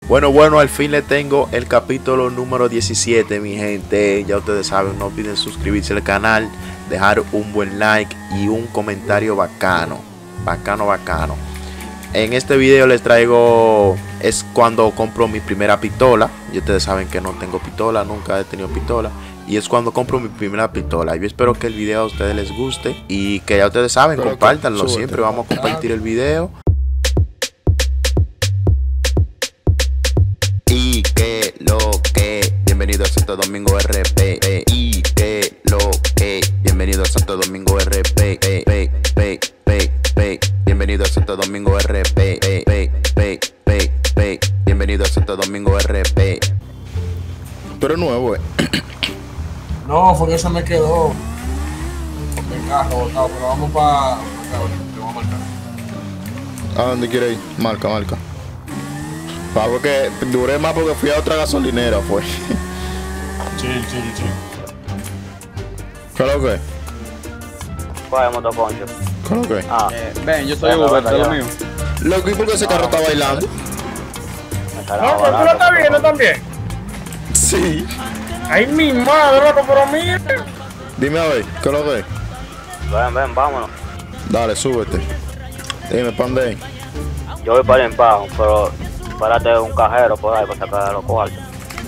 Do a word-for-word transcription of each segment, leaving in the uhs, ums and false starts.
Bueno, bueno, al fin le tengo el capítulo número diecisiete, mi gente. Ya ustedes saben, no olviden suscribirse al canal, dejar un buen like y un comentario bacano. Bacano, bacano. En este video les traigo, es cuando compro mi primera pistola. Y ustedes saben que no tengo pistola, nunca he tenido pistola. Y es cuando compro mi primera pistola. Yo espero que el video a ustedes les guste. Y que ya ustedes saben, pero compártanlo. Siempre vamos a compartir el video. Y que lo que, bienvenido a Santo Domingo R P. Y que lo que, bienvenido a Santo Domingo R P. P, P, P, P, bienvenido a Santo Domingo R P. P, P, P, P, bienvenido a Santo Domingo R P. Tú eres nuevo, eh. No, fue que se me quedó el carro botado, pero vamos para acá, te voy a marcar. ¿A dónde quieres ir? Marca, marca. Pago que duré más porque fui a otra gasolinera, pues. Chill, chill, chill. ¿Qué es lo que? Coge motoconcho. ¿Qué es lo que? Ah, Eh, ven, yo soy Uber, todo lo mío. Loco, ¿y por qué ese carro está bailando? No, pero tú lo estás viendo también. Sí. Ay, mi madre, loco, pero mira. Dime a ver, ¿qué es lo que? ven, ven, vámonos. Dale, súbete. Dime, ¿para Yo voy para el empajo, pero párate un cajero por ahí para sacar los cuartos.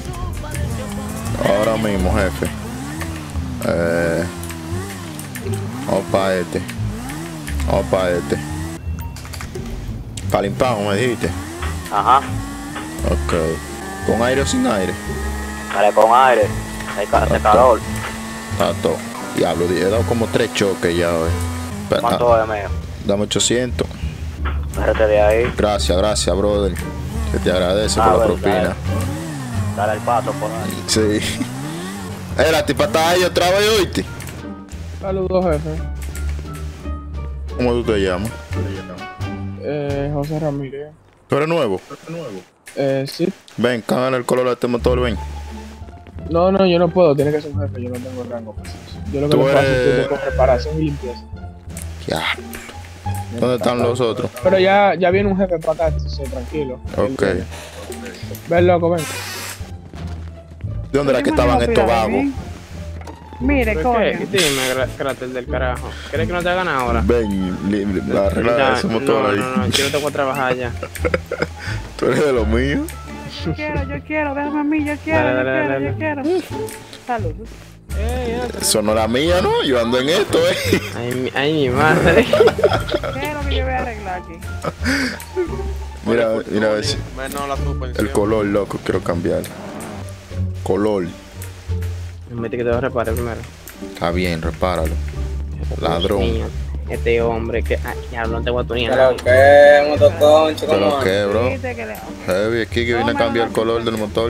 Ahora mismo, jefe. Eh. Vamos para este. Vamos para este. Para limpar, me dijiste. Ajá. Ok. ¿Con aire o sin aire? Dale con aire. Hay ca hace calor. Está todo. Diablo, he dado como tres choques ya hoy. Pero, ¿Cuánto ah, es, mío? dame ochocientos. Déjate de ahí. Gracias, gracias, brother. Se te agradece Ah, por la bueno, propina. Dale, dale el paso por ahí. Sí. Eh, la tipa está ahí otra vez, oíste. Saludos, jefe. ¿Cómo tú te llamas? Eh, José Ramírez. ¿Tú eres nuevo? Eh, sí. Ven, cámbiale el color a este motor, ven. No, no, yo no puedo, tiene que ser un jefe, yo no tengo rango para eso. Yo lo que Tú le paso eres- es con reparación y limpieza. Ya. ¿Dónde están los otros? Pero ya, ya viene un jefe para acá, entonces tranquilo. Ok. Él- Ven, loco, ven. ¿De dónde era que estaban estos vagos? Mire, ¿Pero coño. qué? Dime, gra- cráter del carajo. ¿Quieres que no te hagan ahora? Ven, li- li- arregla Ya, ese motor no, ahí. no, no, yo no tengo que trabajar ya. Tú eres de los míos. Yo quiero, yo quiero, déjame a mí, yo quiero, Dale, yo dale, quiero, dale. yo quiero. Saludos. Eh, Eso no es la mía, ¿no? Yo ando en esto, eh. ay, mi, ay, mi madre. ¿Qué es lo que yo voy a arreglar aquí? Mira, mira a ver si. Menos la suspensión. El color, loco, quiero cambiar. Color. Mete que te voy a reparar primero. Está bien, repáralo. Ladrón. Niño, este hombre que. Ay, ya no te voy a tunear. Pero que, motoconcho, ¿Pero ¿cómo? qué, bro? Dice que le- Heavy, aquí que viene a cambiar el color del motor.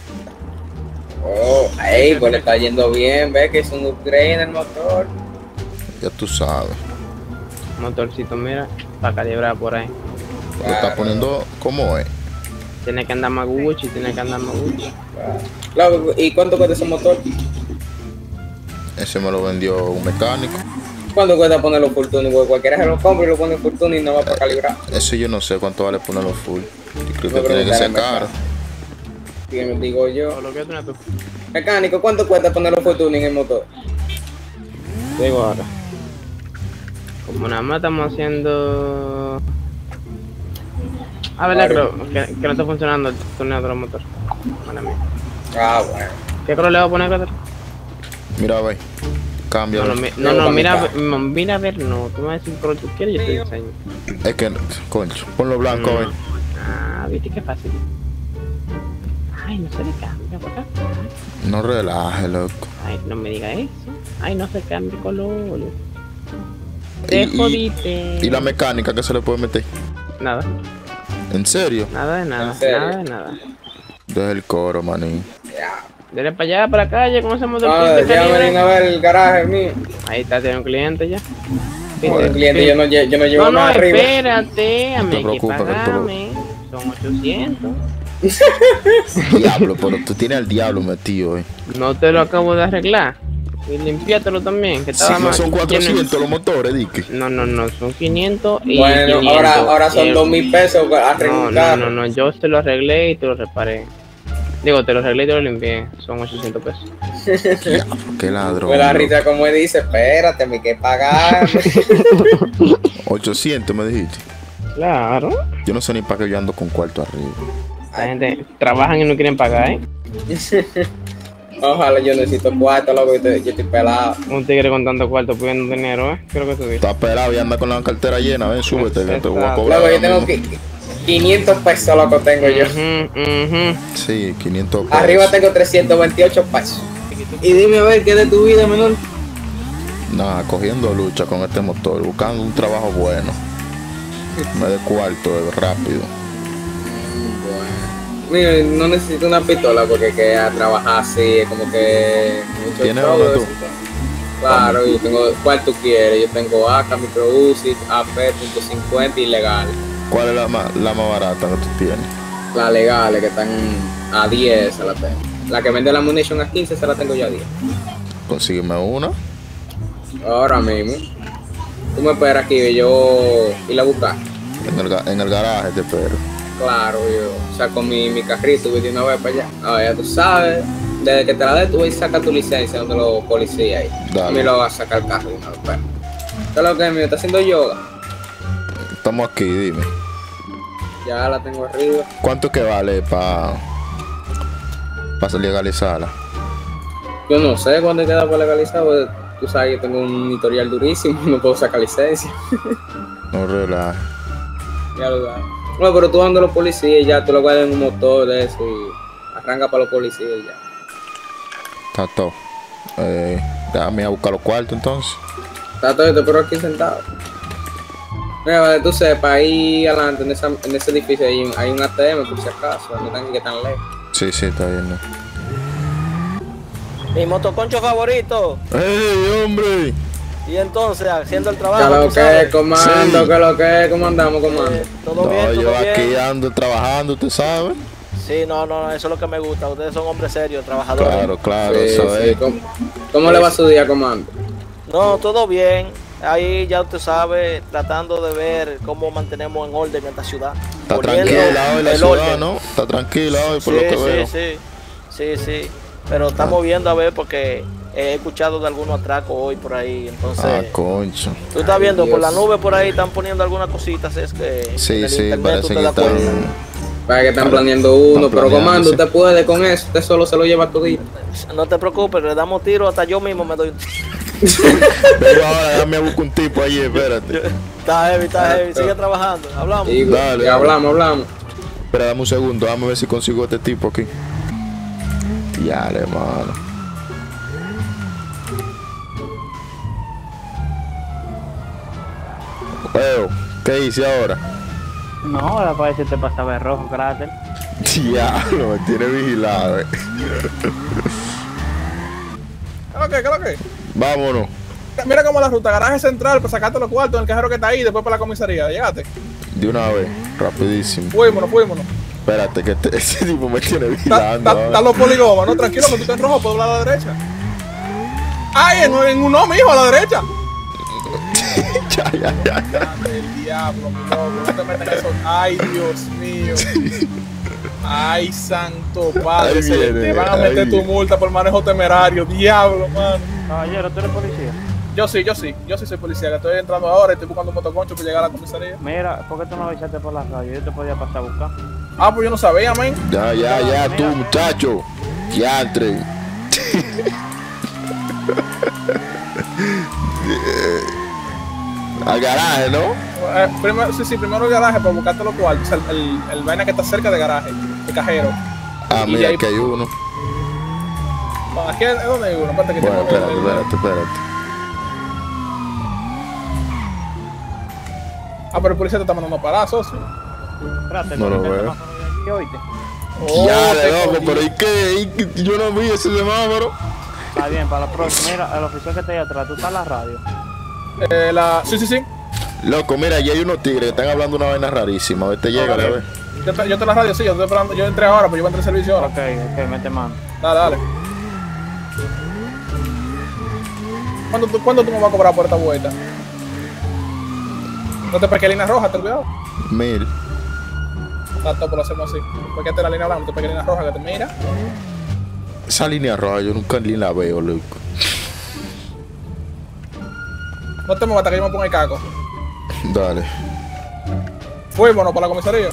Oh, ey, pues le está yendo bien, ve que es un upgrade en el motor. Ya tú sabes. Motorcito, mira, para calibrar por ahí. Lo está poniendo como es. Tiene que andar más Gucci, tiene que andar más Gucci. Claro, ¿y cuánto cuesta ese motor? Ese me lo vendió un mecánico. ¿Cuánto cuesta ponerlo full tuning? Porque cualquiera se lo compra y lo pone full tuning y no va para calibrar. Eso yo no sé cuánto vale ponerlo full. Yo creo Voy que a tiene que ser preguntar al caro. ¿Qué me digo yo? Todo lo que tú tú. Mecánico, ¿cuánto cuesta ponerlo full tuning en el motor? Te digo ahora. Como nada más estamos haciendo. Ah, verdad, creo que, que no está funcionando el tuneo de los motores. Mala mía. Ah, bueno. ¿Qué color le voy a poner, Crater? Mira, ve. No, Cámbialo. no, mi- no, no, mira, a ver- no, mira a ver, no. Tú me vas a decir qué color tú quieres y yo te enseño. Es que, concho, ponlo blanco, ve. Ah, viste qué fácil. Ay, no se le cambia, por acá. No relaje, loco. Ay, no me diga eso. Ay, no se cambia color. Y- Te y- jodiste. ¿Y la mecánica que se le puede meter? Nada, ¿En serio? nada de nada, ¿En serio? nada de nada. Deja el coro, maní. Ya. Dele para allá, para la calle, ¿cómo hacemos del Ah, cliente ya calibre? ven a ver el garaje mío. Ahí está, tiene un cliente ya. El cliente, yo no, lle- yo no llevo No, no, nada arriba. espérate, a No te mí hay que preocupes, que tú lo- pagarme. Son ochocientos. Diablo, pero tú tienes al diablo metido, eh. No te lo acabo de arreglar. Y limpiátelo también, que Si estaba no mal. son cuatrocientos los motores, Dicky. No, no, no, son quinientos y Bueno, quinientos. ahora, ahora son Y el- dos mil pesos para No, arreglar un no, carro. no, no, yo te lo arreglé y te lo reparé. Digo, te lo arreglé y te lo limpié. Son ochocientos pesos. Qué ladrón. Fue la loco. risa como él dice, espérate, me que pagar. ochocientos me dijiste. Claro. Yo no sé ni para qué yo ando con cuarto arriba. La gente trabajan y no quieren pagar, ¿eh? Ojalá yo necesito cuarto, loco, yo estoy, yo estoy pelado. Un tigre con tanto cuarto pidiendo dinero, ¿eh? Creo que tú dices. Está pelado y anda con la cartera llena. Ven, súbete, que te voy a cobrar. Loco, yo ahora tengo mismo. qui- quinientos pesos, loco, tengo yo. Ujú, ujú. Sí, quinientos pesos. Arriba tengo trescientos veintiocho pesos. Y dime a ver, ¿qué de tu vida, menor? Nada, cogiendo lucha con este motor, buscando un trabajo bueno. Me de cuarto, eh, rápido. Mira, no necesito una pistola porque que a trabajar así es como que mucho ¿Tienes show una de tú? eso. Claro, yo tengo, ¿cuál tú quieres? Yo tengo A K, Micro U C I, A P punto cincuenta y legal. ¿Cuál es la más, la más barata que tú tienes? Las legales que están a diez se la tengo. La que vende la munition a quince se la tengo yo a diez. Consígueme una. Ahora mismo. Tú me esperas aquí y yo ir a buscar. En el, ga- en el garaje te espero. Claro, yo saco mi, mi carrito y voy de una vez para allá. Ah, ya tú sabes, desde que te la des, tú vas y sacas tu licencia donde los policías ahí. Dale. A mí lo vas a sacar el carro de una vez. Pues. ¿Qué es lo que es mío? ¿Está haciendo yoga? Estamos aquí, dime. Ya la tengo arriba. ¿Cuánto que vale para para legalizarla? Yo no sé cuándo queda por legalizar, porque tú sabes que tengo un historial durísimo, no puedo sacar licencia. No relajes. Ya lo sabes. Bueno, pero tú andas a los policías y ya, tú lo guardas en un motor de eso y arranca para los policías y ya. Está todo. Eh, déjame ir a buscar los cuartos entonces. Está todo, te espero aquí sentado. Mira, para que tú sepas, ahí adelante en, esa, en ese edificio hay un, hay un A T M por si acaso, no tengan que tan lejos. Sí, sí, está bien. ¿no? Mi motoconcho favorito. ¡Ey, hombre! Y entonces, haciendo el ¿Qué trabajo. lo tú que sabes. es, comando? Sí. ¿Qué lo que es? ¿Cómo andamos, comando? Eh, todo No, bien, todo yo bien. aquí ando trabajando, usted sabe. Sí, no, no, eso es lo que me gusta. Ustedes son hombres serios, trabajadores. Claro, claro, Sí, eso sí, es. ¿Cómo, cómo le va su día, comando? No, todo bien. Ahí ya usted sabe, tratando de ver cómo mantenemos en orden esta ciudad. Está Poniendo tranquila hoy la el ciudad, orden. ¿no? Está tranquila hoy por Sí, lo que sí, veo. sí, sí, sí. Pero estamos viendo a ver porque he escuchado de algunos atracos hoy por ahí. Entonces, Ah, concho. tú estás viendo Ay, por la Dios. nube por ahí están poniendo algunas cositas. Es que Sí, en el sí, internet parece tú te que das cuenta. están. Para que están Vale. planeando uno, Están pero comando, planeándose. usted puede con eso, usted solo se lo lleva todito. No te preocupes, le damos tiro hasta yo mismo me doy un tiro. Pero ahora déjame buscar un tipo ahí, espérate. Está heavy, está heavy. Sigue trabajando. Hablamos. Y, Dale, y dale. hablamos, hablamos. Espera, dame un segundo, déjame ver si consigo este tipo aquí. Ya, hermano. Leo, ¿qué hice ahora? No, ahora parece que te pasaba el rojo, cráter. Diablo, me tiene vigilado, eh. ¿Qué lo que? ¿Qué lo que? Vámonos. Mira cómo la ruta, garaje central, para sacarte los cuartos en el cajero que está ahí, después para la comisaría. Llegaste. De una vez, rapidísimo. Fuímonos, fuímonos. Espérate, que este, ese tipo me tiene Está vigilando. ahora. los poligomas, ¿no? Tranquilo, que tú estás en rojo, puedo hablar a la derecha. ¡Ay, en, en un no, mijo, a la derecha! Ya, ya, ya, ya. El diablo, mi loco, no te metas en eso. ¡Ay, Dios mío! ¡Ay, santo padre! Ahí Se viene, te van a ahí meter tu viene. multa por manejo temerario, diablo, mano. Caballero, ¿tú eres policía? Yo sí, yo sí, yo sí soy policía, que estoy entrando ahora y estoy buscando un motoconcho para llegar a la comisaría. Mira, ¿por qué tú no avisaste por la radio? Yo te podía pasar a buscar. Ah, pues yo no sabía, men. Ya, ya, ya, tú, muchacho. Ya entre. Al garaje, ¿no? Eh, primero, sí, sí, primero el garaje para buscarte los cuartos, el, el, el vaina que está cerca de garaje, el cajero. Ah, Y mira, ahí- aquí hay uno. No, aquí es donde hay uno, espérate que Bueno, tengo espérate, el- espérate, espérate. Ah, pero el policía te está mandando a parar, socio. Cráter, No lo ¿viste el veo. semáforo de aquí, oíste? Oh, Ya, te de loco, cogí. pero ¿y qué? ¿Y qué? Yo no vi ese semáforo. Está bien, para la próxima. Mira, el oficial que está ahí atrás, tú estás en la radio. Eh, la... Sí, sí, sí. Loco, mira, allí hay unos tigres que están hablando una vaina rarísima. A ver, te llega, a dale. ver. Yo te, yo te la radio, sí, yo estoy esperando. Yo entré ahora, pero yo voy a entrar en servicio ahora. Ok, ok, mete mano. Dale, dale. ¿Cuándo tú, ¿Cuándo tú me vas a cobrar por esta vuelta? No te pegues línea roja, te olvidado. Mil. Exacto, pues lo hacemos así. Porque esta es la línea blanca, no te pegues línea roja que te mira. Esa línea roja yo nunca ni la veo, loco. No te muevas hasta que yo me ponga el caco. Dale. Fuémonos para la comisaría.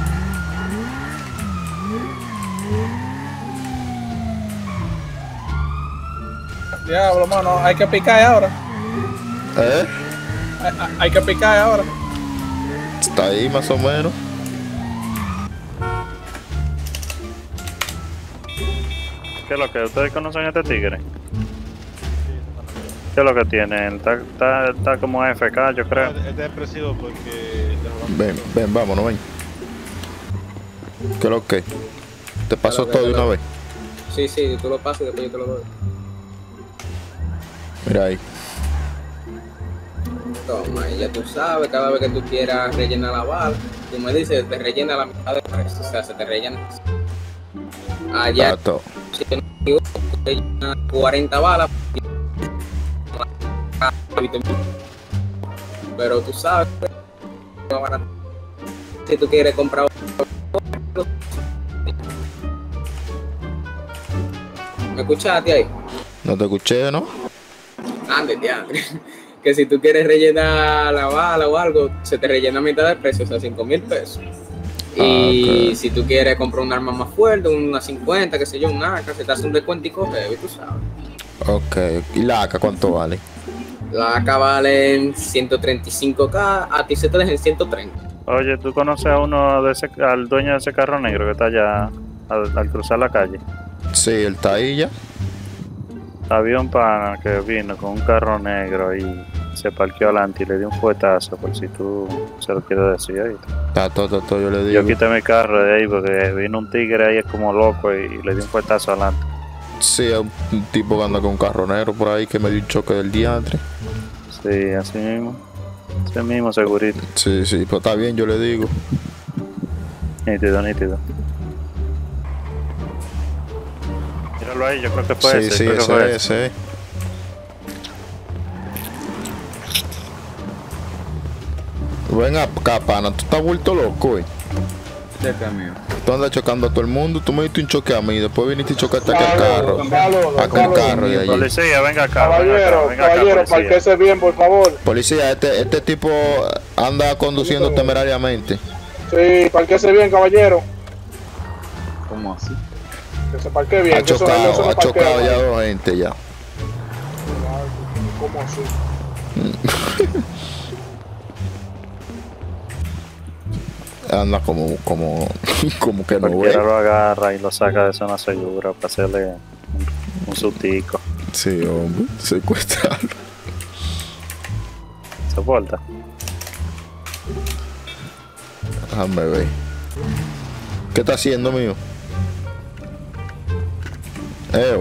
Diablo, mano, hay que picar ahora. ¿Eh? Hay, hay- hay que picar ahora. Está ahí más o menos. ¿Qué es lo que? ¿Ustedes conocen a este tigre? ¿Qué es lo que tiene? Está, está, está como A F K, yo creo. Es depresivo porque... Ven, ven, vámonos, ven. ¿Qué es lo que? ¿Te pasó Claro que todo de lo- una vez? Sí, sí, tú lo pasas y después yo te lo doy. Mira ahí. Toma, y ya tú sabes, cada vez que tú quieras rellenar la bala, tú me dices, te rellena la mitad de precio, o sea, se te rellena. Allá, Tato. si yo no me equivoco, te rellena cuarenta balas. Pero tú sabes, más barato. Si tú quieres comprar otro, ¿me escuchaste ahí? No te escuché, ¿no? Ande, teatro. Que si tú quieres rellenar la bala o algo, se te rellena a mitad de precio, o sea, cinco mil pesos. Y Ah, ok. si tú quieres comprar un arma más fuerte, una cincuenta, qué sé yo, un A K, se te hace un descuentico heavy, tú sabes. Ok. ¿Y la A K cuánto vale? La A K vale en ciento treinta y cinco K, a ti se te deja en ciento treinta. Oye, ¿tú conoces a uno de ese, al dueño de ese carro negro que está allá al, al cruzar la calle? Sí, él está ahí ya. Había un pana que vino con un carro negro y se parqueó adelante y le dio un fuetazo, por si tú se lo quieres decir ahorita. Tato, tato, yo le digo. Yo quité mi carro de ahí porque vino un tigre ahí como loco y le dio un fuetazo adelante. Sí, es un un tipo que anda con un carro negro por ahí que me dio un choque del diantre. Sí, así mismo. Así mismo, segurito. Sí, sí, pero está bien, yo le digo. Nítido, nítido. Míralo ahí, yo creo que fue Sí, ese. sí, creo que ese fue es, ese es. Ven acá, pana, tú estás vuelto loco, eh. ¿De qué, amigo? Tú andas chocando a todo el mundo, tú me diste un choque a mí, después viniste y chocaste aquel Saludos, carro. saludos, Aquel saludos. carro de allí. Policía, venga acá, venga acá, Caballero, venga acá, caballero, policía. parquese bien, por favor. Policía, este, este tipo anda conduciendo temerariamente. Sí, parquese bien, caballero. ¿Cómo así? Que se parque bien. Ha que eso- eso chocado, no ha chocado parqueo, ya ¿no? dos gente ya. ¿Cómo así? Anda como, como, como que no Cualquiera ve. lo agarra y lo saca de zona segura para hacerle un, un sustico. Sí, hombre, secuestrarlo. Soporta. Déjame ver. ¿Qué está haciendo, mío? Eo.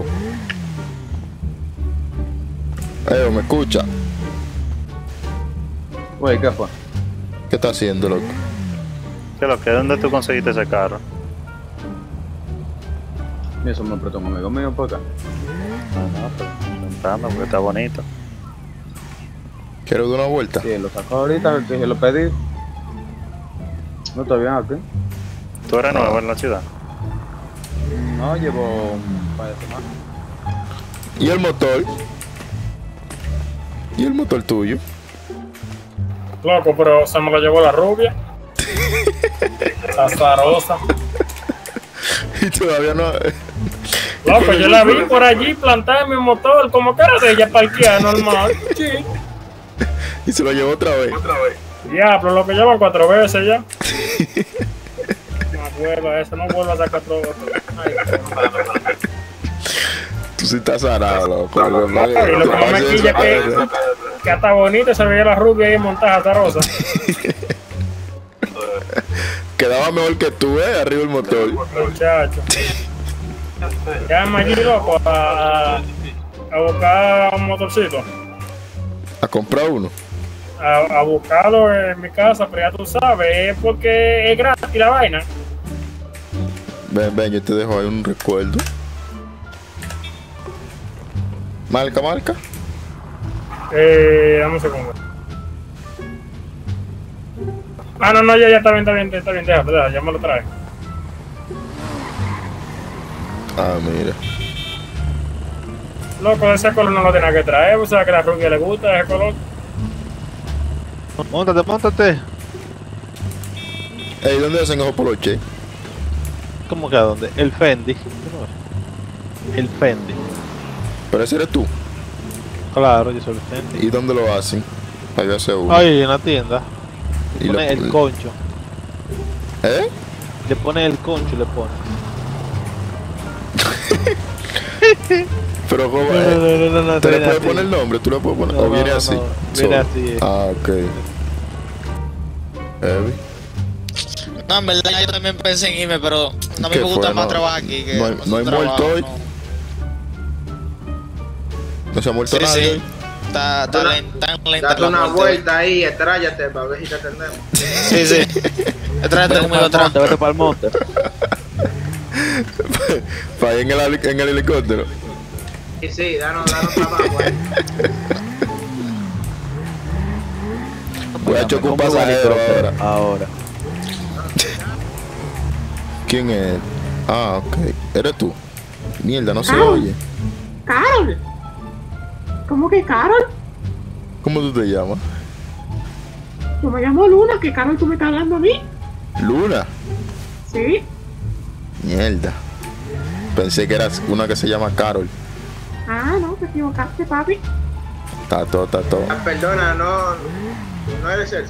Eo, ¿me escucha? Güey, ¿qué fue? ¿Qué está haciendo, loco? ¿Qué es lo que? ¿Dónde tú conseguiste ese carro? Y eso me lo prestó un amigo mío por acá. No, no, pero preguntando porque está bonito. ¿Quieres dar una vuelta? Sí, lo sacó ahorita, que se lo pedí. No está bien aquí. ¿Tú eres Ah. nuevo en la ciudad? No, llevo un par de semanas. ¿Y el motor? ¿Y el motor tuyo? Loco, pero se me lo llevó la rubia. Azarosa. Y todavía no. Loco, yo la vi por allí plantada en mi motor, como que era de ella parqueada normal. Sí. Y se lo llevó otra vez. Diablo, lo que llevan cuatro veces ya. No vuelva eso, no vuelva a sacar otro. Ay, Tú sí estás zarado, loco. y lo que más me quilla es que, que hasta bonita se veía la rubia ahí montada, azarosa. Quedaba mejor que tú, eh, arriba el motor. Muchacho. Llama allí, loco, a, a, a buscar un motorcito. A comprar uno. A, a buscarlo en mi casa, pero ya tú sabes, es porque es gratis la vaina. Ven, ven, yo te dejo ahí un recuerdo. Marca, marca. Eh, dame un segundo. Ah, no, no, ya, ya está bien, está bien, está bien, déjalo, déjalo, ya me lo trae. Ah, mira. Loco, ese color no lo tenía que traer, o sea que a la rubia le gusta ese color. Móntate, móntate. Ey, ¿dónde hacen esos poloches? ¿Cómo que a dónde? El Fendi. El Fendi. Pero ese eres tú. Claro, yo soy el Fendi. ¿Y dónde lo hacen? Ahí hace uno. Ahí, en la tienda. Y Le pone lo- el concho. ¿Eh? Le pone el concho y le pone. Pero ¿cómo? No, no, no, no, no, ¿Te le viene puedes así. poner el nombre? ¿Tú le puedes poner? No, ¿O viene no, así? no, viene Solo. así, eh. Ah, ok. Heavy. No, en verdad yo también pensé en irme, pero no me ¿Qué gusta fue? más No- trabajar aquí. Que no hay- más no hay trabajo, muerto hoy. no. ¿No se ha muerto Sí, nadie? sí. hoy? Está, está Una- lenta, tan lenta Date la una muerte. vuelta ahí, estrállate para ver si te atendemos. Sí, sí. Tráete conmigo atrás. Vete para el monte. Para ir en el, heli- en el helicóptero. Sí, sí, danos, danos trabajo ahí. Voy a chocar un pasajero ahora. Ahora. ¿Quién es? Ah, ok. ¿Eres tú? Mierda, no se Ah. oye. Carol. ¿Cómo que Carol? ¿Cómo tú te llamas? Yo me llamo Luna, que Carol tú me estás hablando a mí. Luna. Sí. Mierda. Pensé que eras una que se llama Carol. Ah, no, te equivocaste, papi. Está todo, está todo. Ah, perdona, no, no eres Elsa.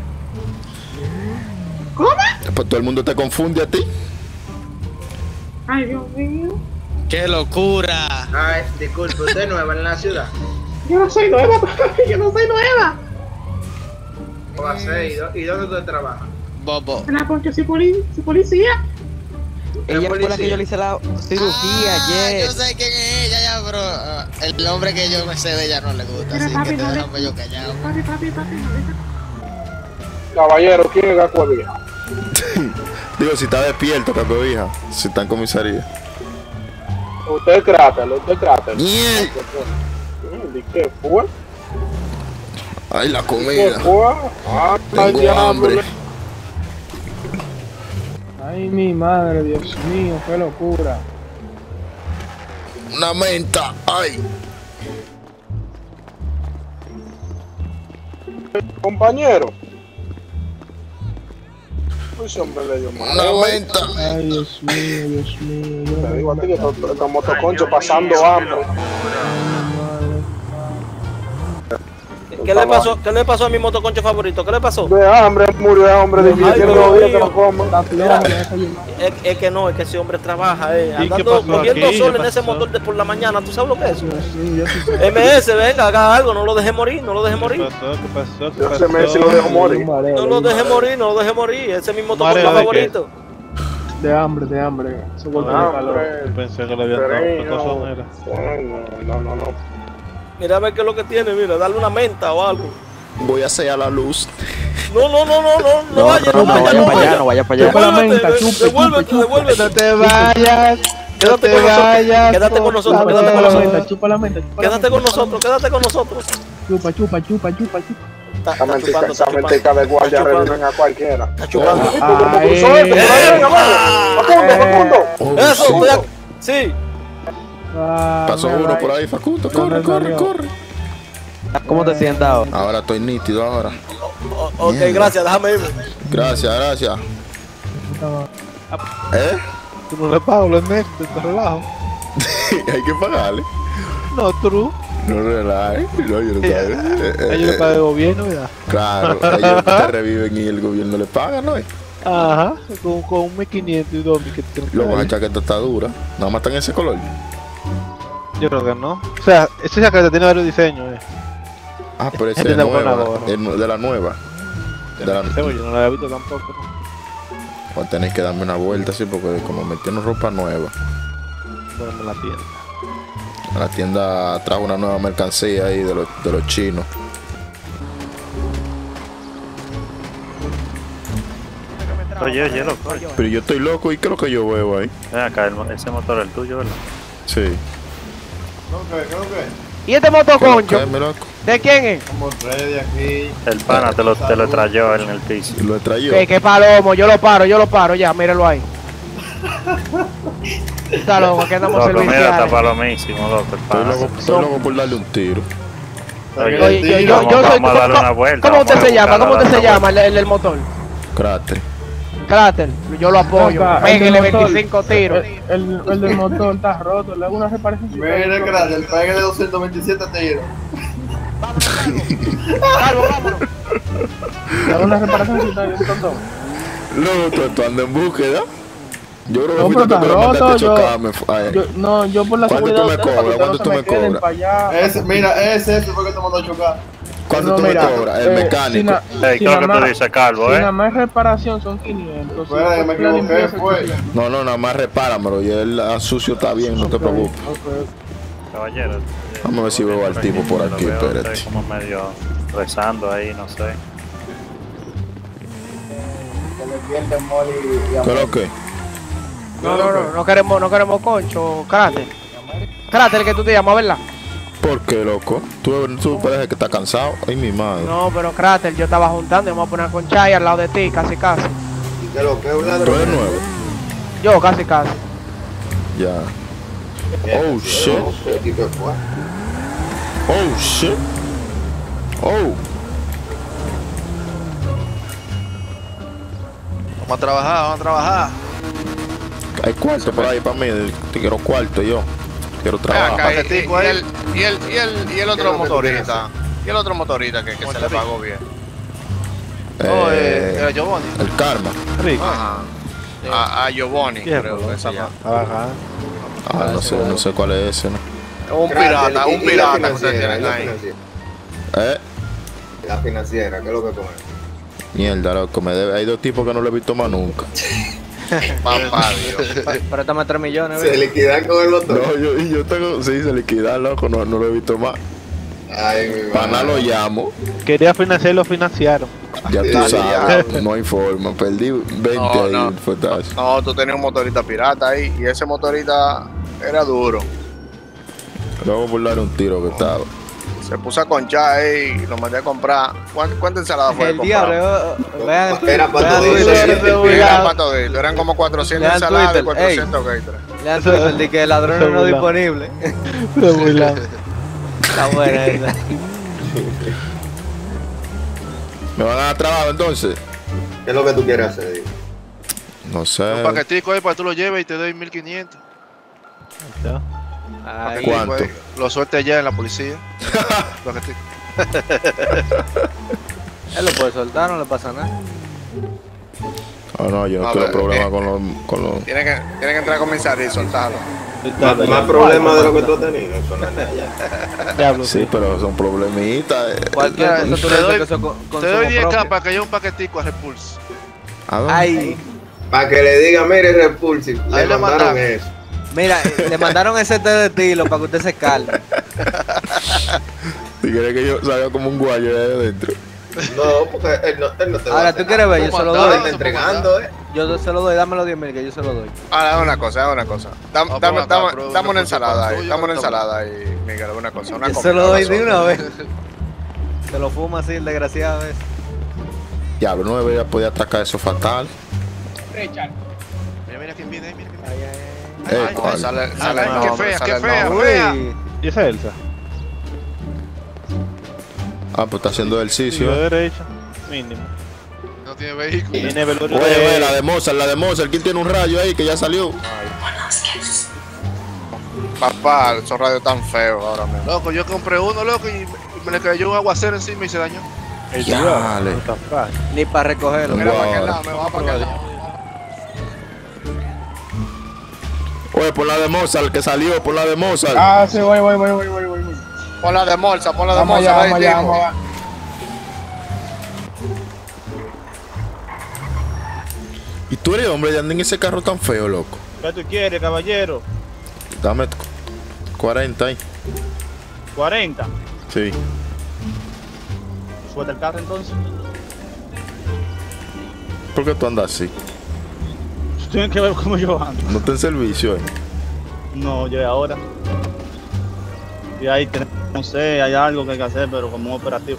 ¿Cómo? Pues todo el mundo te confunde a ti. Ay, Dios mío. ¡Qué locura! Ay, disculpe, ¿usted es nueva en la ciudad? Yo no soy nueva, papi. Yo no soy nueva. ¿Cómo va a ser? ¿Y, dó- y dónde usted trabaja? Bobo. La porque soy, poli soy policía. Ella fue la que yo le hice la cirugía Ah, ayer. yo sé quién es ella ya, pero ah, el nombre que yo me sé de ella no le gusta, Mira, así papi, que te no le- dejamos yo callado. Papi, papi, papi, no le- Caballero, ¿quién es Gaco Vieja? Digo, si está despierto, Caco Vieja. Si está en comisaría. Usted trátalo, usted trátalo. Miel. ¿Y qué fue? Ay, la ¿Qué comida. fue? Ah, Tengo diablo. hambre. Ay, mi madre, Dios mío, qué locura. Una menta. Ay. Compañero. Ese hombre le dio mal. Una menta. Ay, Dios mío, Dios mío. Te digo a ti que estos estos motoconchos pasando hambre. ¿Qué le pasó? ¿Qué le pasó a mi motoconcho favorito? ¿Qué le pasó? De hambre murió el hombre de Ay, tiene Dios dos días que mío. no come. Mira, es, es que no, es que ese hombre trabaja, eh, ¿Y qué andando, pasó cogiendo aquí? sol ¿Qué en ese pasó? motor de por la mañana, ¿tú sabes lo que es eso? M S, venga, haga algo, no lo deje morir, no lo deje ¿Qué morir. pasó? ¿Qué pasó? ¿Qué Yo pasó? se me si lo dejo morir. No lo deje morir, no lo deje morir, ese es mi motoconcho ¿Mareo de qué? favorito. De hambre, de hambre. Eso vuelve Ah, de calor. hombre. Yo pensé que le habían dado Pero, ¿qué cosa era? No, no, no. Mira a ver qué es lo que tiene, mira, darle una menta o algo. Voy a sellar la luz. No, no, no, no, no, no No, vaya, no, no no, vaya, vaya no para allá, vaya. no vaya para allá. Chupa la menta, Devuélvete, chupe, devuélvete, chupe, chupe. devuélvete. No te vayas. No Quédate te con nosotros, vayas. quédate con nosotros, por quédate con favor. nosotros. Chupa la menta, chupa la Quédate con nosotros, quédate con nosotros. Chupa, chupa, chupa, chupa, chupa. Está, Esa está mentica, chupando, esa está mentica chupando. de guardia Está chupando. reviven a cualquiera. Está chupando. Ay. Cruzó este, por ahí, venga, vamos. Facundo, Facundo. Oh, Eso, sí. estoy aquí. Sí. Ah, Pasó me uno va. por ahí, Facundo. ¿Dónde Corre, corre, salió? corre. ¿Cómo te sientes ahora? Ahora estoy nítido ahora. O- ok, Mierda. gracias, déjame irme. Gracias, gracias. ¿Eh? Tú no le pagas los meses, te relajo. Hay que pagarle. No, tú. No relajes. No, yo no sé. Eh, eh, Ellos le eh, pagan el gobierno, ¿verdad? Claro, ellos te reviven y el gobierno le paga, ¿no? Ajá, con, con un mil quinientos y dos mil que te Luego esa chaqueta está dura. Nada más está en ese color. Yo creo que no. O sea, esa chaqueta tiene varios diseños, eh. Ah, pero esa Este es le pone nueva. una gorra. Es nu- de la nueva. De la, Ese, yo no la había visto tampoco. o tenéis que darme una vuelta así porque como metieron ropa nueva. Bueno, en la tienda. A la tienda trajo una nueva mercancía ahí de los, de los chinos. Oye, oye, loco. oye. Pero yo estoy loco y ¿qué es lo que yo veo ahí? Ven acá, el mo- ese motor es el tuyo, ¿verdad? Sí. ¿Y este motoconcho? ¿Qué, mi loco? ¿De quién es? Somos tres de aquí. El pana te lo, te lo trayó en el piso. Lo trayó. ¿Qué, qué palomo? Yo lo paro, yo lo paro, ya, míralo ahí. Está loco, que andamos Loco, mira, está serviciales. palomísimo, loco. El Estoy pana. loco, estoy loco por darle un tiro. Oye, Oye, yo, yo, vamos, yo soy. vamos a darle ¿Cómo, una vuelta. ¿cómo vamos usted a se llama? buscarla, ¿Cómo usted darle se una llama, el, el del motor? Cráter. Cráter, yo lo apoyo. Acá, el Pégale del motor. veinticinco tiros. El, el, el del motor está roto, le hago una reparación. Mira, crack, el pegue de doscientos veintisiete tiros. Calvo, vámonos. Le hago una reparación si está un tontón. Luego tú, tú andas en búsqueda. Yo creo que No, fuiste pero tú está que me mandaste roto, yo- chocarme. Ay. Yo, no, yo por la ¿Cuánto seguridad tú me de ustedes, para cobras? que ustedes ¿Cuánto no tú se me me queden cobras? para allá. Ese, mira, ese, ese fue que te mandó a chocar. ¿Cuánto No, tú me mira, cobras? El eh, mecánico. si na- Ey, si ¿qué es lo nada que tú más- dices, Calvo, Si eh? nada más reparación son quinientos. Espera, si que me después la equivoqué, limpieza, fue. quinientos. No, no, nada más repáramelo. Y el ah, sucio está bien, no te preocupes. Ok. Caballero. eh, Vamos a ver si veo al tipo por lo aquí, veo a usted espérate. como medio rezando ahí, no sé. ¿Qué es lo que? No, no, no, no queremos, no queremos concho, Cráter. Cráter, el que tú te llamas, ¿verdad? ¿Por qué, loco? Tú, tú parece que estás cansado. Ay, mi madre. No, pero Cráter, yo estaba juntando y me voy a poner con Chay al lado de ti, casi casi. ¿Qué lo que es un ¿Tú ladrón? eres nuevo? Yo, casi casi. Ya. Oh, shit. Oh, shit. Oh. Vamos a trabajar, vamos a trabajar. Hay cuarto por ahí para mí. Te quiero cuarto yo. Quiero Ven trabajar. acá, y, y- y el, y, el, y, el, y el otro motorista. Y el otro motorista que, que se le pagó bien. Oh, eh, era Giovanni. El karma. Ajá. A, a Giovanni, ¿Quién creo fue? que se llama. Ajá. Ah, no sé, no sé cuál es ese, ¿no? Un pirata, un pirata que ustedes tienen ahí. Eh, La financiera, ¿qué es lo que come? mierda, loco. Me debe. Hay dos tipos que no lo he visto más nunca. Papá Dios. Préstame tres millones, Se liquidan con el botón. No, yo, y yo tengo. Sí, se liquida, loco. No, no lo he visto más. Ay, mi Pana madre. lo llamo. Quería financiar y lo financiaron. Ya tú Dale, sabes. No hay forma. Perdí veinte No, ahí. no. Fue tacho. No, tú tenías un motorista pirata ahí y ese motorista era duro. Luego por dar un tiro que estaba. Se puso a conchar ahí y lo mandé a comprar. ¿Cuántas cuánta ensaladas fue? El diablo, vean. Era para vean todo Twitter, eso. Eran para todito, eran como cuatrocientas Lean ensaladas y Twitter, cuatrocientos Gatorade. Lean Twitter, de que el ladrón Se no burla. disponible. Se burlaron. Está buena esa. ¿Me van a dar trabajo entonces? ¿Qué es lo que tú quieres hacer? Digo? No sé. Un paquetico ahí para que tú lo lleves y te doy mil quinientos. Ay, ¿Cuánto? Lo suelte ya en la policía. Paquetico. él lo puede soltar, no le pasa nada. Ah, no, yo no A quiero ver, problemas eh. con los. Con los... Tiene que, tiene que entrar a comisaría y soltarlo. Más, más problemas de lo que tú has tenido. Eso no es nada. Diablo, Sí, pero son problemitas. eh. Cualquier Mira, cosa tú te le doy- dices que eso con- Te consumo doy diez propio. K para que haya un paquetico a Repulse. ¿A dónde? Ay, Para que le diga, mire, Repulsive, le Ahí le mandaron mandaron. eso. mira, le mandaron ese té de estilo para que usted se calme. Si quieres que yo salga como un guayo de ahí adentro. No, porque él no, él no te va a Ahora, hacer ¿tú quieres ver? Yo ¿Cómo se lo andaba? nada. doy. Está entregando, eh. Yo se lo doy, dame los diez mil que yo se lo doy. Ahora, dame una cosa, dame una cosa. Dame, No, dame, pero acá, dame, pero dame una una ensalada cosa ahí. tuya, Dame una no ensalada ahí, Miguel, una cosa. Una Yo se comida, lo doy una de sola. una vez. Se lo fuma así el desgraciado ese. Diablo, no debería poder atacar eso fatal. Mira, mira quién viene, mira quién Ay, viene. ay, Eh, Ay, ¿cuál? sale, sale Ay, el qué nombre, fea, sale qué el ay. nombre. Uy, ¿Y esa es Elsa? Ah, pues está haciendo Sí, ejercicio. de eh. derecha. Mínimo. No tiene vehículo. Tiene velorio Oye, oye, la de... de Mozart, la de Mozart. ¿Quién tiene un rayo ahí que ya salió? Papá, esos radios tan feos ahora mismo. Loco, yo compré uno, loco, y me le cayó un aguacero encima y se dañó. El Ya, diablo, vale. no está fácil. ni para recogerlo. Mira Wow. para aquel lado, me va para aquel lado. Oye, por la de Mozart, que salió, por la de Mozart. Ah, sí, voy, voy, voy, voy, voy, voy. voy. Pon la de Morsa, pon la de Vamos Morsa. allá, ahí, vamos allá, tipo. vamos allá. Y tú eres hombre de andar en ese carro tan feo, loco. ¿Qué tú quieres, caballero? Dame cuarenta ahí. cuarenta. Sí. Suelta el carro entonces. ¿Por qué tú andas así? Tienen que ver cómo yo ando. No está en servicio, eh. No, yo ahora. Y ahí tenemos. no sé, hay algo que hay que hacer, pero como un operativo.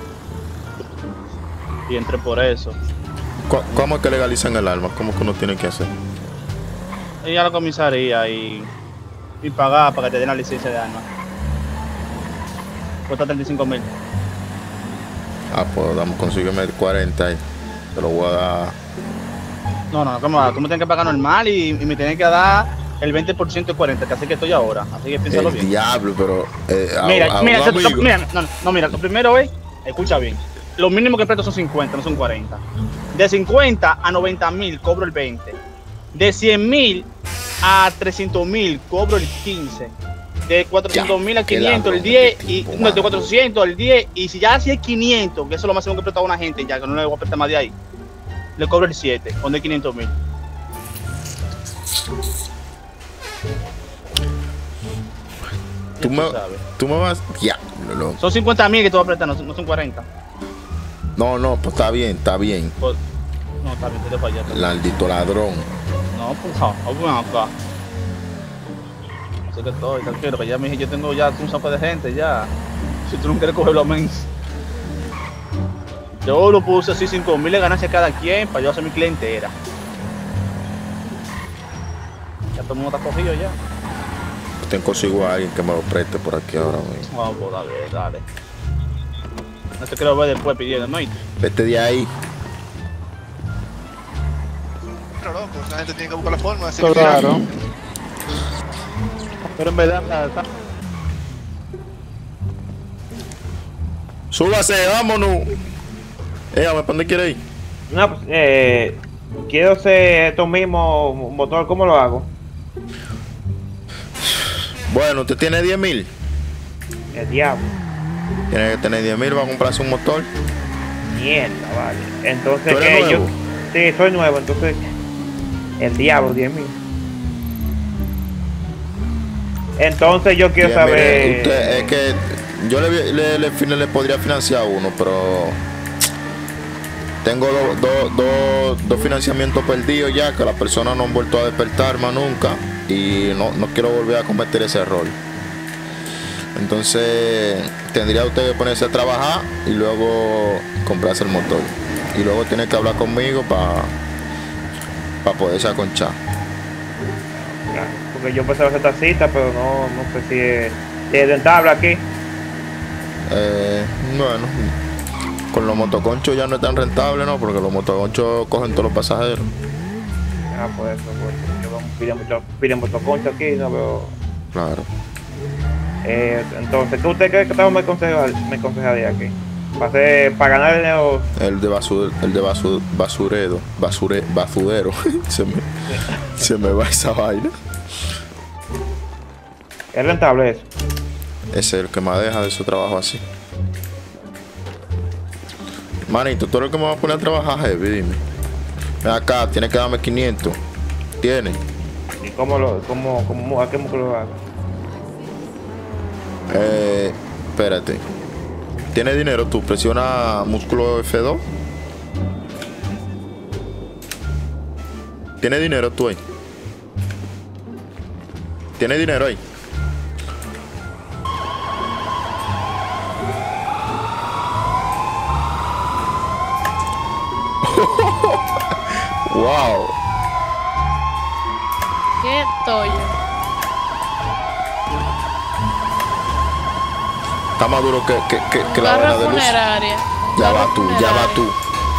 Y entré por eso. ¿Cómo- ¿Cómo es que legalizan el arma? ¿Cómo que uno tiene que hacer? Ir a la comisaría y, y pagar para que te den la licencia de arma. Cuesta treinta y cinco mil. Ah, pues damos, consígueme cuarenta y te lo voy a dar. No, no, ¿cómo va? Tú me tienes que pagar normal y, y me tienes que dar el veinte por ciento de cuarenta, que así que estoy ahora. Así que piénsalo El bien. diablo, pero. Eh, a- Mira, a mira, un se- lo- amigo. mira, no, no, mira, lo primero es, escucha bien, lo mínimo que presto son cincuenta, no son cuarenta. De cincuenta a noventa mil cobro el veinte. De cien mil a trescientos mil cobro el quince. De cuatrocientos mil a qué quinientos el ladrón de diez. tipo, Y, no, mano. de cuatrocientos el diez. Y si ya si es quinientos, que eso es lo máximo que presta a una gente, ya que no le voy a prestar más de ahí, le cobro el siete, pone quinientos mil. Tú me, tú me vas. Ya, no, Son cincuenta mil que te voy a prestar, no, son- no son cuarenta. no, no, pues está bien, está bien. Pues, no, está bien, te para allá. Maldito ladrón. No, pues, no, no, ven acá. Así que estoy tranquilo, que ya mi yo tengo ya un saco de gente ya. Si tú no quieres cogerlo a mí. Yo lo puse así cinco mil de ganancia cada quien para yo hacer mi clientela. Ya todo el mundo está cogido ya. Te consigo a alguien que me lo preste por aquí ahora mismo. Vamos, pues dale, dale. No te quiero ver después pidiendo, ¿no? Vete de ahí. Pero loco, la gente tiene que buscar la forma de hacer Claro. dinero. Pero en verdad, nada, está- Súbase, vámonos. Eh, ¿para dónde quiere ir? No, pues, eh, quiero hacer esto mismo motor, ¿cómo lo hago? Bueno, usted tiene diez mil. El diablo. Tiene que tener diez mil para comprarse un motor. Mierda, vale. Entonces, ¿Tú eres ¿qué? nuevo? Yo, sí, soy nuevo, entonces, el diablo, diez mil. Entonces yo quiero Bien, mire, saber... usted, es que yo le, le, le, fin- le podría financiar uno, pero tengo dos do, do, dos financiamientos perdidos ya, que la persona no han vuelto a despertar más nunca y no, no quiero volver a cometer ese error. Entonces tendría usted que ponerse a trabajar y luego comprarse el motor. Y luego tiene que hablar conmigo para para poderse aconchar. Porque yo empecé a hacer esta cita, pero no, no sé si es, si es rentable aquí. Eh, bueno, con los motoconchos ya no es tan rentable, ¿no? Porque los motoconchos cogen todos los pasajeros. Ah, por eso, pues, yo piden mucho, piden mucho concha aquí, no veo... Claro. Eh, entonces, ¿qué usted cree que estamos me aconseja- me aconsejaría aquí? ¿Para, hacer, para ganar dinero? El de basur, el de basu, basurero, basure, basurero. se, me, se me va esa vaina. ¿Es rentable eso? Es el que me deja de su trabajo así. Manito, tú eres el que me va a poner a trabajar, heavy, dime. Ven acá, tienes que darme quinientos. ¿Tienes? ¿Y cómo lo, cómo, cómo, a qué músculo lo hago? Eh, espérate. ¿Tienes dinero tú? Presiona músculo F dos. ¿Tienes dinero tú ahí? ¿Tienes dinero ahí? Wow. Qué toyo. Está más duro que, que, que, que la Barra vaina de luz. funeraria. Ya Barra va tú, ya va funeraria. tú.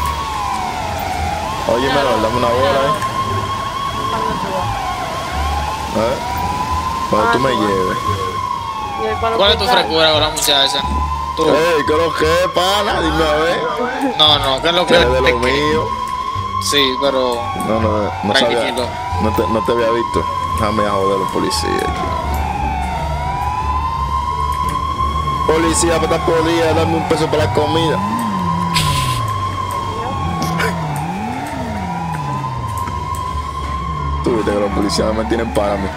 Oye, menor, dame una bola, eh. ¿Eh? Cuando tú me lleves. ¿Cuál es tu frescura con la muchacha? Tú. Ey, ¿qué es lo que es, pana? Dime a ver. No, no, ¿qué es lo que Que es de te- lo mío. Sí, pero. No, no, no sabía. Tranquilo. No te, no te había visto. Déjame a joder a los policías aquí. Policía, para podía darme un peso para la comida. Tú viste que los policías me tienen para mí.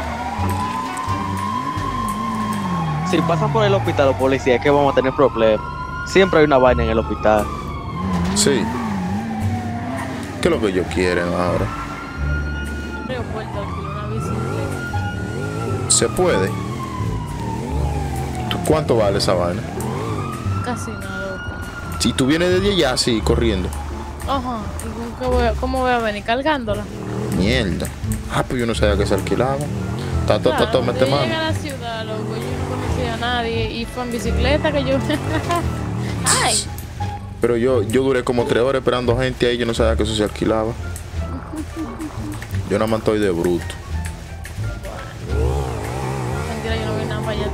Si pasan por el hospital los policías, es que vamos a tener problemas. Siempre hay una vaina en el hospital. Sí. ¿Qué es lo que ellos quieren ahora? Aeropuerto, alquiló una bicicleta. ¿Se puede? ¿Tú, ¿Cuánto vale esa vaina? Casi nada. Si tú vienes desde allá así, corriendo. Ajá. ¿Y cómo voy a, cómo voy a venir? ¿Cargándola? Mierda. Ah, pues yo no sabía que se alquilaba. Tato, Claro, tato, mete yo mano. llegué a la ciudad, loco, yo no conocía a nadie y fue en bicicleta que yo... Ay. Pero yo, yo duré como tres horas esperando gente ahí, yo no sabía que eso se alquilaba. Yo nada más estoy de bruto. Mentira, yo no voy nada para allá.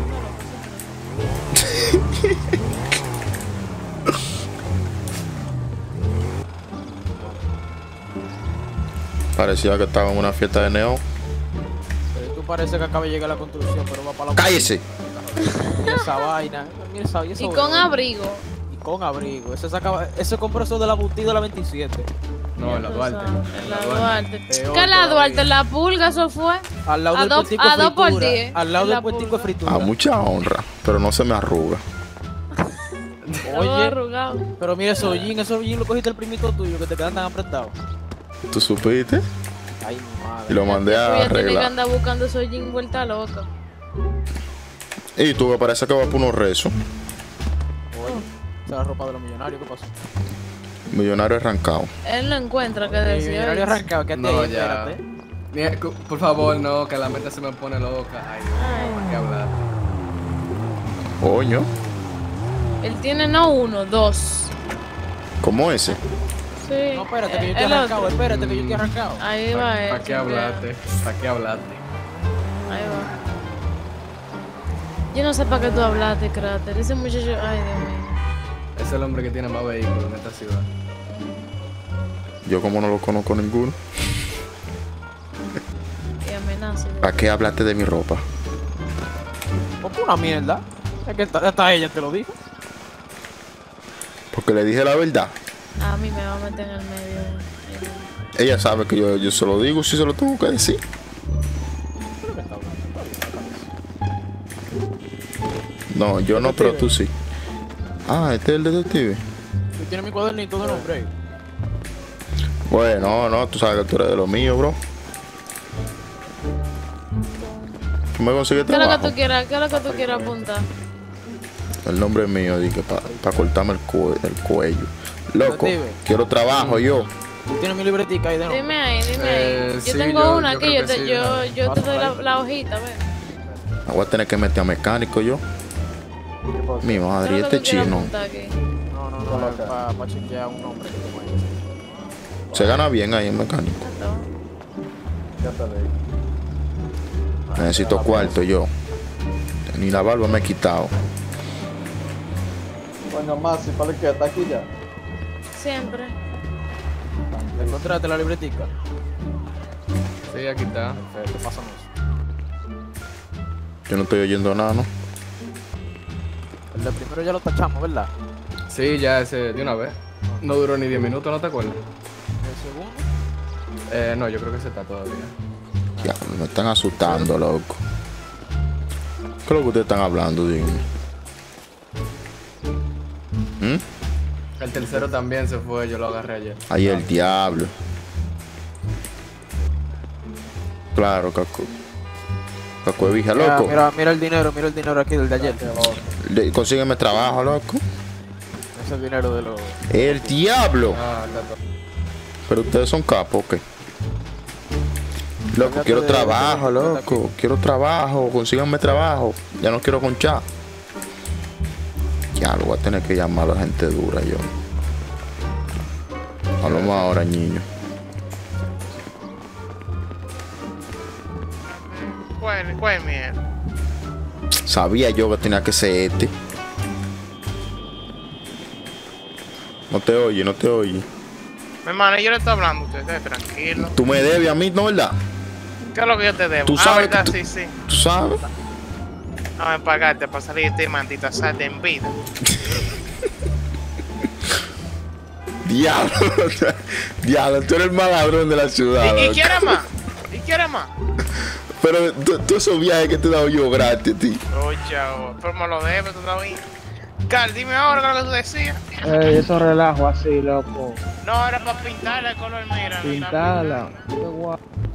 Parecía que estaba en una fiesta de neón. Tú parece que acaba de llegar a la construcción, pero va para la... ¡Cállese! Esa vaina. Mira esa, y, Y con abrigo. Y con abrigo. Ese, sacaba, ese compró eso de la butida de la veintisiete. No, en la Duarte. En la Duarte. Peor ¿Qué es la todavía. Duarte? La pulga, eso fue. Al lado A del dos- puestico a de dos por fritura. diez. Al lado En del la puestico de fritura. A mucha honra, pero no se me arruga. Todo Oye, arrugado. pero mira esos jeans, esos jeans lo cogiste el primito tuyo que te quedan tan apretados. ¿Tú supiste? Ay, mi madre. Y lo mandé a Tú ya tienes que arreglar. andar buscando esos jeans vuelta loca. Y tú me parece que va por unos rezos. Oye, esa es la ropa de los millonarios, ¿qué pasó? Millonario arrancado. Él lo encuentra, que El decía. millonario arrancado, que No, ahí, ya. espérate. Mira, cu- por favor, no, que la mente se me pone loca. Ay, Dios, ¿para qué hablar? Coño. Él tiene no uno, dos. ¿Cómo ese? Sí. No, espérate, que yo Eh, estoy el arrancado, otro. espérate, que yo estoy arrancado. Ahí va él. ¿Para qué hablaste? ¿Para qué hablaste? Ahí va. Yo no sé para qué tú hablaste, cráter. Ese muchacho. Ay, Dios mío. Es el hombre que tiene más vehículos en esta ciudad. Yo como no lo conozco ninguno. Y amenaza. ¿Para qué hablaste de mi ropa? Porque una mierda. Es que hasta, hasta ella te lo dijo. Porque le dije la verdad. A mí me va a meter en el medio. Ella sabe que yo, yo se lo digo si se lo tengo que decir. No, yo no, pero tú sí. Ah, este es el detective. Tú tienes mi cuadernito de nombre ahí. Bueno, no, tú sabes que tú eres de lo mío, bro. ¿Tú me consigues ¿Qué es lo que trabajo? tú quieras? ¿Qué es lo que tú quieras apuntar? El nombre es mío, dije, para cortarme el, cue- el cuello. Loco, Detective. quiero trabajo yo. Tú tienes mi libretica ahí de nombre. Dime ahí, dime Eh, ahí. Yo sí, tengo yo- una yo aquí, creo yo que te, sí, yo, ¿no? yo te doy la, la hojita, ve. Me voy a tener que meter a mecánico yo. Mi madre, ¿Qué y es lo que este tú quieras chino. apuntar aquí? No, no, no, para pa chequear un nombre que te mueves. Se gana bien ahí en mecánico. Ya te leí. Necesito cuarto yo. Ni la barba me he quitado. Coño, más, si para que está aquí ya. Siempre. ¿Encontraste la libretica? Sí, aquí está. Perfecto, pásame eso. Yo no estoy oyendo nada, ¿no? El de primero ya lo tachamos, ¿verdad? Sí, ya ese de una vez. No duró ni diez minutos, ¿no te acuerdas? El segundo. Eh, no, yo creo que se está todavía. Ya, me están asustando, loco. ¿Qué es lo que ustedes están hablando? Díganme. ¿Mm? El tercero también se fue, yo lo agarré ayer. Ahí el diablo. Claro, Caco. Caco de vija, Mira, loco. mira, mira el dinero, mira el dinero aquí del de ayer. Le- Consígueme trabajo, loco. Ese es el dinero de los... El diablo. Ah, está todo. Pero ustedes son capos, ¿qué? Loco, quiero de- trabajo, de- de- loco. Quiero trabajo. Consíganme trabajo. Ya no quiero conchar. Ya, lo voy a tener que llamar a la gente dura yo. Hablamos ahora, niño. ¿Cuál, cuál mierda? Sabía yo que tenía que ser este. No te oye, no te oye. Mi hermano, yo le estoy hablando a usted, tranquilo. Tú me debes a mí, ¿no, verdad? ¿Qué es lo que yo te debo? Tú ah, sabes ¿verdad? que tú- Sí, sí. ¿Tú sabes? Dame pagarte para salir de este maldito sal en vida. Diablo. Diablo, tú eres el más ladrón de la ciudad. ¿Y, y loco. quieres más? ¿Y quieres más? Pero tú, tú esos viajes que te he dado yo gratis, tío. Oye, pero me lo debes todavía. Carl, dime ahora qué es lo que tú decías. Ey, eso relajo así, loco. No, era para pintarla el color, mira. Pintarla. Qué guay.